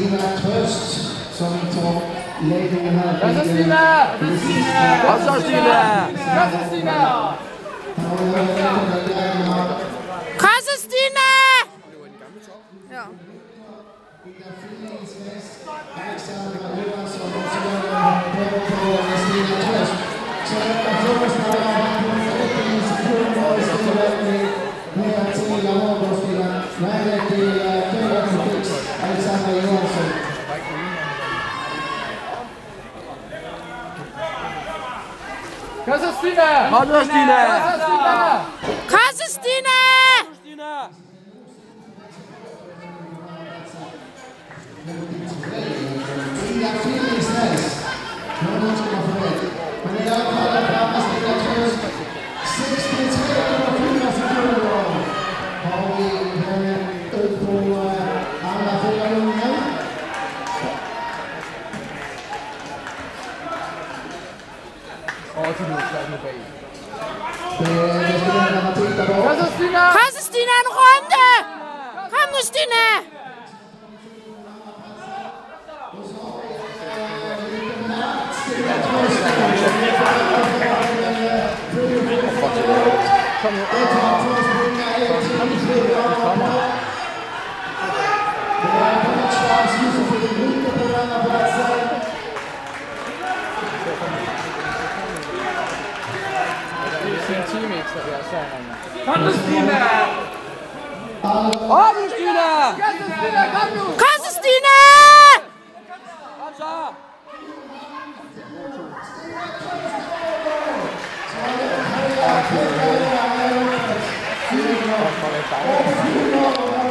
Stina Trøst, som tar ledningen her. Kom så, Stina! Kom så, Stina! Kom så, Stina! Kom så, Stina! Ja. Kom så, Stina! Kom så, Stina! Kom så, Stina! Kom så, Stina, en runde! Kom nu, Stina! Kom nu, Stina! Kom nu, Stina! Kom så, Stina! Kom så! Kom så!